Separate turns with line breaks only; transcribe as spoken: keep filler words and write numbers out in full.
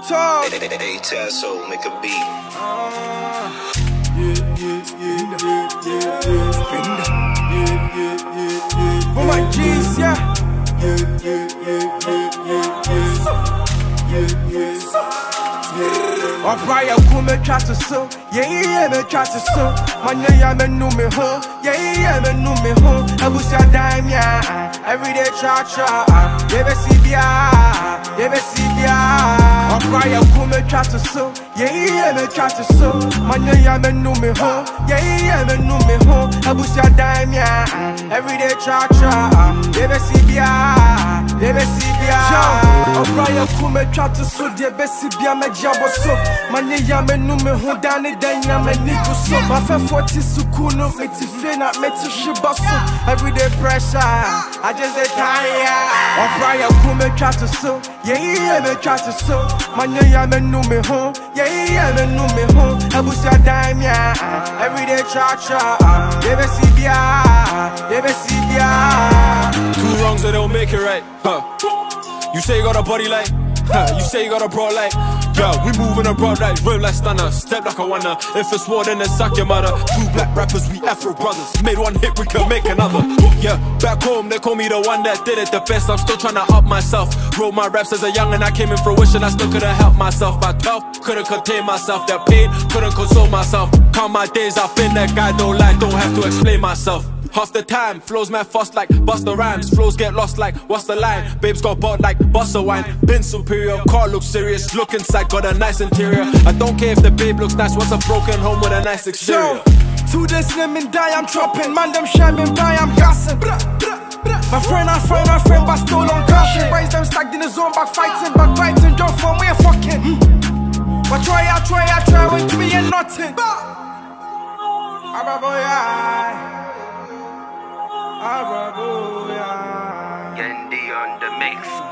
Tog.
Hey, Tasso, make a beat.
Uh, yeah, yeah, yeah, yeah, yeah, yeah. Spin it. Yeah, yeah, yeah, yeah. For my G's, yeah. Yeah, yeah, yeah, yeah, yeah, yeah. Yeah, yeah, yeah. Obra, you come and try to so. Yeah, yeah, me try to so. My name, I know me home. Yeah, yeah, me know me home. I was your dime, yeah. Every day, cha cha. Yeah, me see ya. Yeah, me see ya. Obra, you come and try to so. Yeah, yeah, me try to so. My name, I know me home. Yeah, yeah, me know me home. I was your dime, yeah. Every day, cha cha. Yeah, me see ya. Yeah, me see ya. Obra, you come and try to so. Yeah, me see ya. Me jabo so. My name, I know me home. Down it, then ya me nigga so. My friend forty sukuno. Me ti fe na me ti shiba so. Every day pressure. I just get tired. Obra, you come and try to so. Yeah, yeah, me try to so. My name, I know me home. Yeah, yeah, me know me home. I boost your dime, yeah. Every day, cha cha. Yeah, me see ya. Yeah, me see ya.
Two wrongs, they don't make it right. Huh. You say you got a body like. Huh. You say you got a bro like. Yo, we moving abroad like real like stunner. Step like a wonder. If it's war, then it's suck your mother. Two black rappers, we Afro brothers. Made one hit, we can make another. Yeah, back home, they call me the one that did it the best. I'm still trying to up myself. Wrote my raps as a young and I came in fruition. I still couldn't help myself. By twelve, couldn't contain myself. That pain, couldn't console myself. Count my days, I've been that guy, don't lie, don't have to explain myself. Half the time, flows man fast like Busta Rhymes. Flows get lost like, what's the line? Babes got bought like Busta Wine. Been superior, car looks serious. Look inside, got a nice interior. I don't care if the babe looks nice. What's a broken home with a nice exterior?
Two days slim and die, I'm dropping. Man, them shining by, I'm gassing. My friend, I find my friend, but still on caution. Boys, them stacked in the zone, back fighting, back biting. Don't form, we're fucking. Mm. But try, I try, I try, wait to me and nothing.
Yendi on the mix.